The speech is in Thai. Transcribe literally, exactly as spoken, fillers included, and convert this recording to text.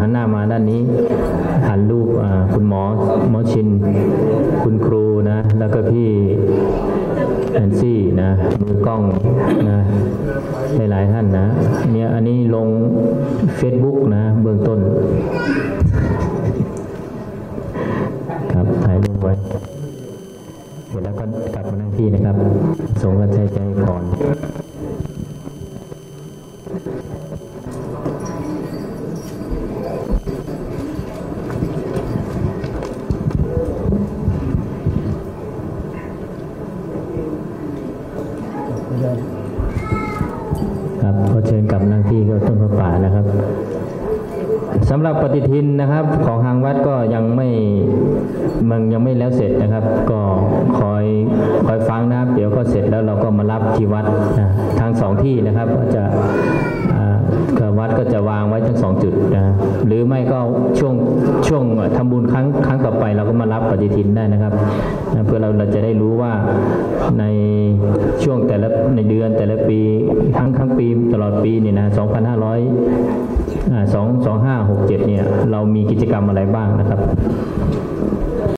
หันหน้ามาด้านนี้หันรูปคุณหมอหมอชินคุณครูนะแล้วก็พี่แอนซี่นะมือกล้องนะหลายๆท่านนะเนี่ยอันนี้ลง Facebook นะเบื้องต้นครับถ่ายรูปไว้เสร็จแล้วก็กลับมานั่งที่นะครับส่งกันใจใจก่อนครับขอเชิญกลับนั่งที่ก็ต้นพระป่านะครับสำหรับปฏิทินนะครับของทางวัดก็ยังไม่มันยังไม่แล้วเสร็จนะครับก็คอยคอยฟังนะครับเดี๋ยวก็เสร็จแล้วเราก็มารับที่วัดนะทั้งสองที่นะครับก็จะวัดก็จะวางไว้ทั้งสองจุดนะหรือไม่ก็ช่วงช่วงทำบุญครั้งครั้งต่อไปเราก็มารับปฏิทินได้นะครับเพื่อเราเราจะได้รู้ว่าในช่วงแต่ละในเดือนแต่ละปีทั้งทั้งปีตลอดปีนี่นะสองพันห้าร้อยสองสองห้าหกเจ็ดเนี่ยเรามีกิจกรรมอะไรบ้างนะครับ